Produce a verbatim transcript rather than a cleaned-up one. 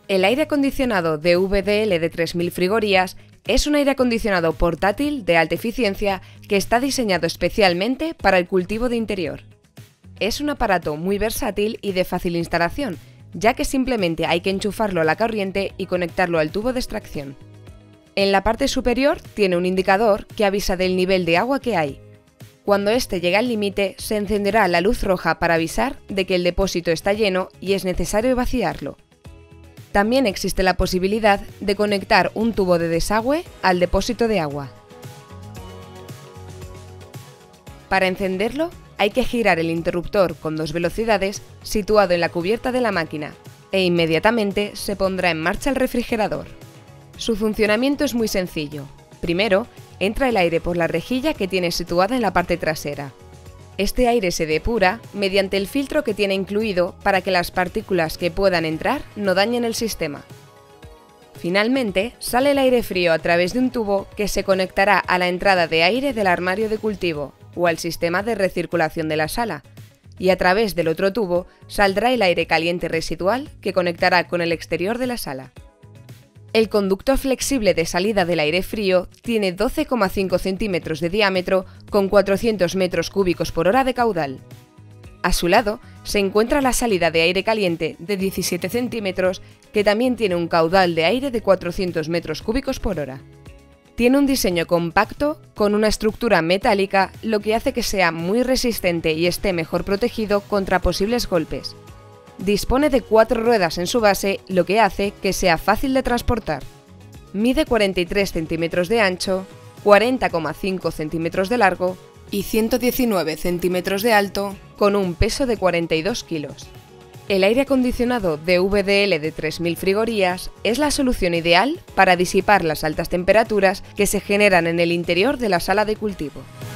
El aire acondicionado de V D L de tres mil frigorías es un aire acondicionado portátil de alta eficiencia que está diseñado especialmente para el cultivo de interior. Es un aparato muy versátil y de fácil instalación, ya que simplemente hay que enchufarlo a la corriente y conectarlo al tubo de extracción. En la parte superior tiene un indicador que avisa del nivel de agua que hay. Cuando este llega al límite, se encenderá la luz roja para avisar de que el depósito está lleno y es necesario vaciarlo. También existe la posibilidad de conectar un tubo de desagüe al depósito de agua. Para encenderlo, hay que girar el interruptor con dos velocidades situado en la cubierta de la máquina e inmediatamente se pondrá en marcha el refrigerador. Su funcionamiento es muy sencillo. Primero, entra el aire por la rejilla que tiene situada en la parte trasera. Este aire se depura mediante el filtro que tiene incluido para que las partículas que puedan entrar no dañen el sistema. Finalmente, sale el aire frío a través de un tubo que se conectará a la entrada de aire del armario de cultivo o al sistema de recirculación de la sala, y a través del otro tubo saldrá el aire caliente residual que conectará con el exterior de la sala. El conducto flexible de salida del aire frío tiene doce coma cinco centímetros de diámetro con cuatrocientos metros cúbicos por hora de caudal. A su lado se encuentra la salida de aire caliente de diecisiete centímetros que también tiene un caudal de aire de cuatrocientos metros cúbicos por hora. Tiene un diseño compacto con una estructura metálica, lo que hace que sea muy resistente y esté mejor protegido contra posibles golpes. Dispone de cuatro ruedas en su base, lo que hace que sea fácil de transportar. Mide cuarenta y tres centímetros de ancho, cuarenta coma cinco centímetros de largo y ciento diecinueve centímetros de alto, con un peso de cuarenta y dos kilos. El aire acondicionado de V D L de tres mil frigorías es la solución ideal para disipar las altas temperaturas que se generan en el interior de la sala de cultivo.